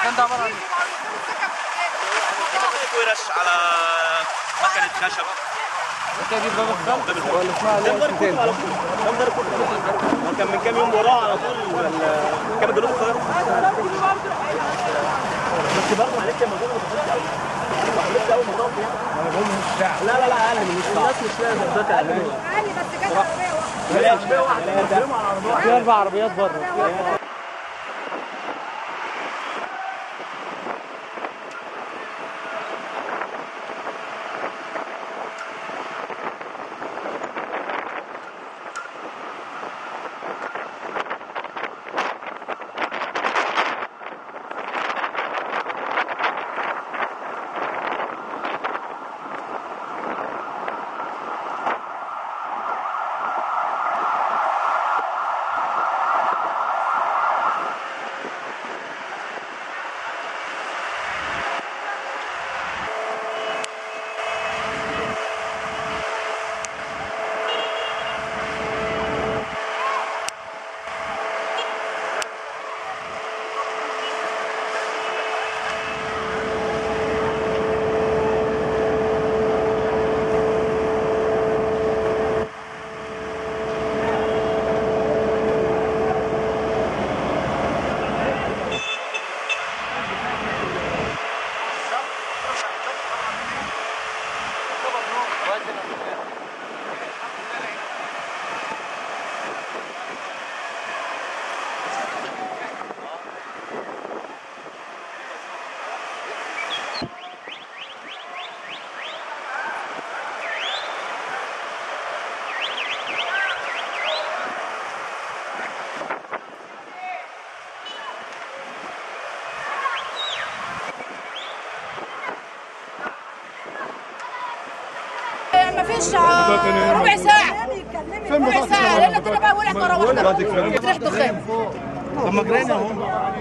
المكان ده عباره عن ورش على مكنه خشب. انت دي باب الخلق ولا اسمها ده مدار الكتب على طول، ده مدار الكتب. كان من كام يوم وراه على طول كام جنوب القاهره. بس برضه معلش يا موجود لسه اول مطاف يعني. لا اقل من نص ساعه. الناس مش لاقيه ده كان عالي بس كانت عربيه واحده. في 4 عربيات بره. مفيش ربع ساعة لأن كنا بقى ولع مرة واحدة ريحة دخان. طب ما جرينا اهو.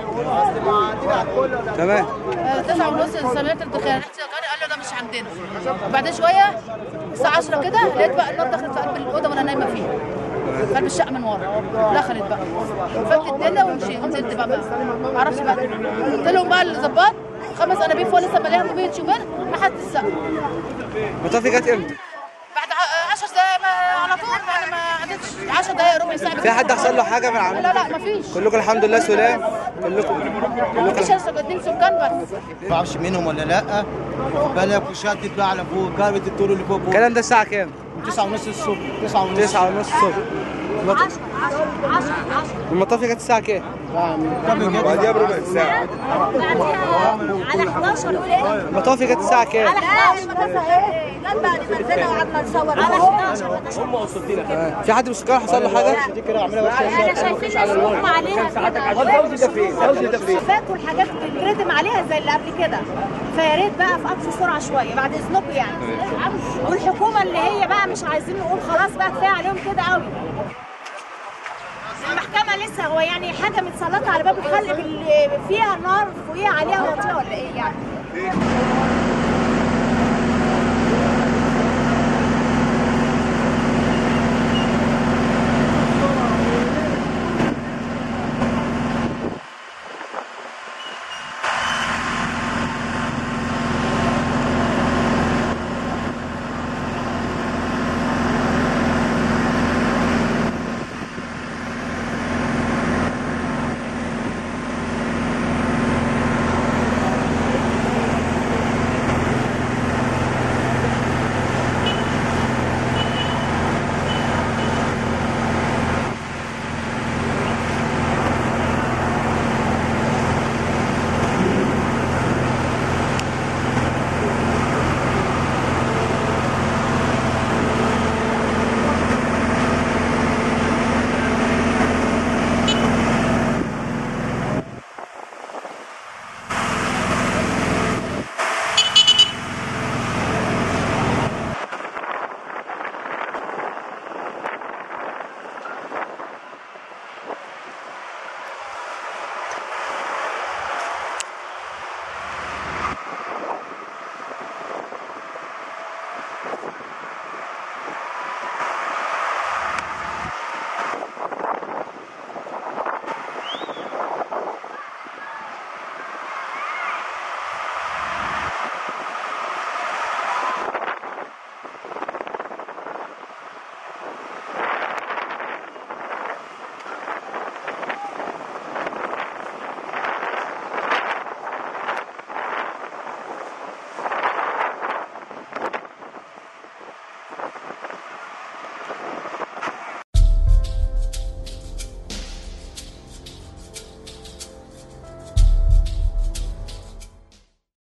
تمام. 9:30 سمعت الدخان، رحت قال له ده مش عندنا. وبعدين شوية الساعة 10 كده لقيت بقى النار دخلت في قلب الأوضة وأنا نايمة فيها. في قلب الشقة من ورا. دخلت بقى. فكت الدنيا ومشيت ونزلت بقى ما أعرفش بقى. قلت لهم بقى الظباط 5 أنابيب ولسه مليانة موبيل شوفان ما حد السقف. المطافي جت امتى؟ بعد 10 دقايق على طول يعني ما قعدتش 10 دقايق ربع ساعة. في حد حصل له حاجة من العمل؟ لا مفيش. كلكم الحمد لله سلام. مفيش 2 سكان بس. ما اعرفش منهم ولا لا. بالك وشدت بقى على فوق جابت الدور اللي فوق. الكلام ده الساعة كام؟ 9:30 الصبح. 9:30 الصبح. 10 المطافي جت الساعة كام؟ بعديها بربع ساعة. على 11 ولا المطافي جت الساعة كام؟ على 11 جت بعد ما نزلنا وقعدنا نصور على 11. هم وصلتينا كده. في حد من السكان حصل له حاجة؟ انا شايفين الصوم عليها الشفات والحاجات بتردم عليها زي اللي قبل كده، فيا ريت بقى في اقصى سرعه شويه بعد اذنكم يعني. والحكومه اللي هي بقى مش عايزين نقول خلاص بقى كفايه عليهم كده قوي. المحكمه لسه هو يعني حاجه متسلطه على باب الخلق اللي فيها نار فوقيها عليها وطيه ولا ايه يعني؟